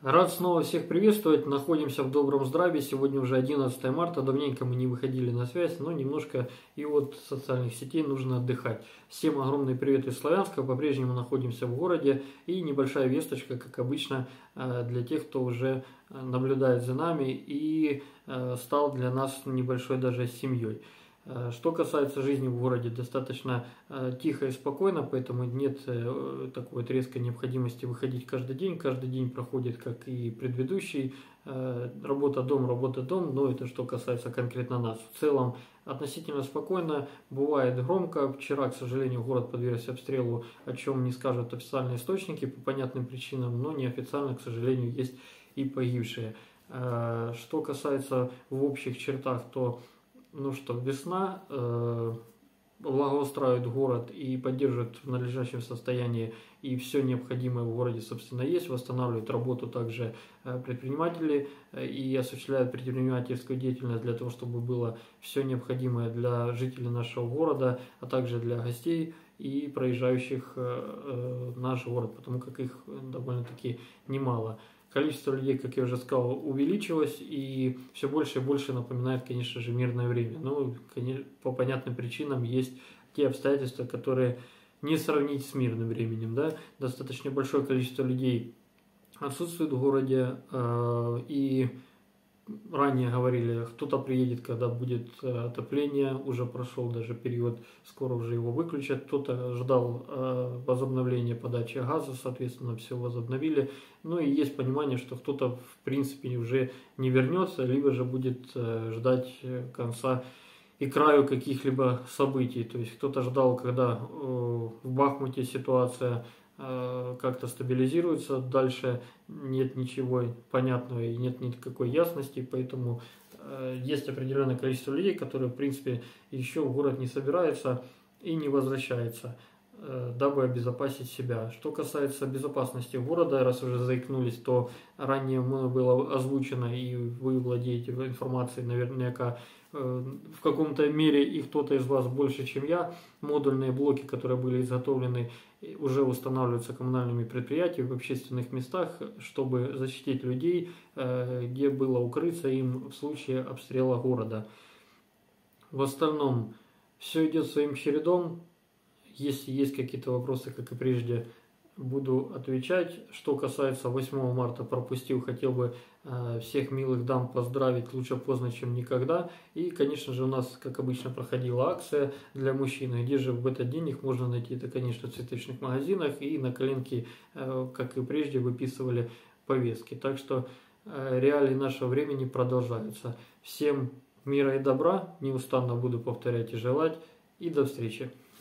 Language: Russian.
Рад снова всех приветствовать. Находимся в добром здравии. Сегодня уже 11 марта. Давненько мы не выходили на связь, но немножко и от социальных сетей нужно отдыхать. Всем огромный привет из Славянска. По-прежнему находимся в городе. И небольшая весточка, как обычно, для тех, кто уже наблюдает за нами и стал для нас небольшой даже семьей. Что касается жизни в городе, достаточно тихо и спокойно, поэтому нет такой вот резкой необходимости выходить каждый день. Каждый день проходит, как и предыдущий, работа-дом, но это что касается конкретно нас. В целом относительно спокойно, бывает громко. Вчера, к сожалению, город подвергся обстрелу, о чем не скажут официальные источники по понятным причинам, но неофициально, к сожалению, есть и погибшие. Что касается в общих чертах, то весна благоустраивает город и поддерживает в надлежащем состоянии, и все необходимое в городе, собственно, есть. Восстанавливают работу также предприниматели и осуществляют предпринимательскую деятельность для того, чтобы было все необходимое для жителей нашего города, а также для гостей и проезжающих наш город, потому как их довольно-таки немало. Количество людей, как я уже сказал, увеличилось и все больше и больше напоминает, конечно же, мирное время. Но по понятным причинам есть те обстоятельства, которые не сравнить с мирным временем. Да? Достаточно большое количество людей отсутствует в городе, и ранее говорили, кто-то приедет, когда будет отопление, уже прошел даже период, скоро уже его выключат, кто-то ждал возобновления подачи газа, соответственно, все возобновили. Ну и есть понимание, что кто-то в принципе уже не вернется, либо же будет ждать конца и краю каких-либо событий. То есть кто-то ждал, когда в Бахмуте ситуация как-то стабилизируется, дальше нет ничего понятного и нет никакой ясности, поэтому есть определенное количество людей, которые, в принципе, еще в город не собираются и не возвращаются, дабы обезопасить себя. Что касается безопасности города, раз уже заикнулись, то ранее мною было озвучено, и вы владеете информацией наверняка в каком-то мере, и кто-то из вас больше, чем я. Модульные блоки, которые были изготовлены, уже устанавливаются коммунальными предприятиями в общественных местах, чтобы защитить людей, где было укрыться им в случае обстрела города. В остальном все идет своим чередом. Если есть какие-то вопросы, как и прежде, буду отвечать. Что касается 8 марта, пропустил, хотел бы всех милых дам поздравить, лучше поздно, чем никогда. И, конечно же, у нас, как обычно, проходила акция для мужчин. Где же в этот день их можно найти? Это, конечно, в цветочных магазинах. И на коленке, как и прежде, выписывали повестки. Так что реалии нашего времени продолжаются. Всем мира и добра, неустанно буду повторять и желать. И до встречи.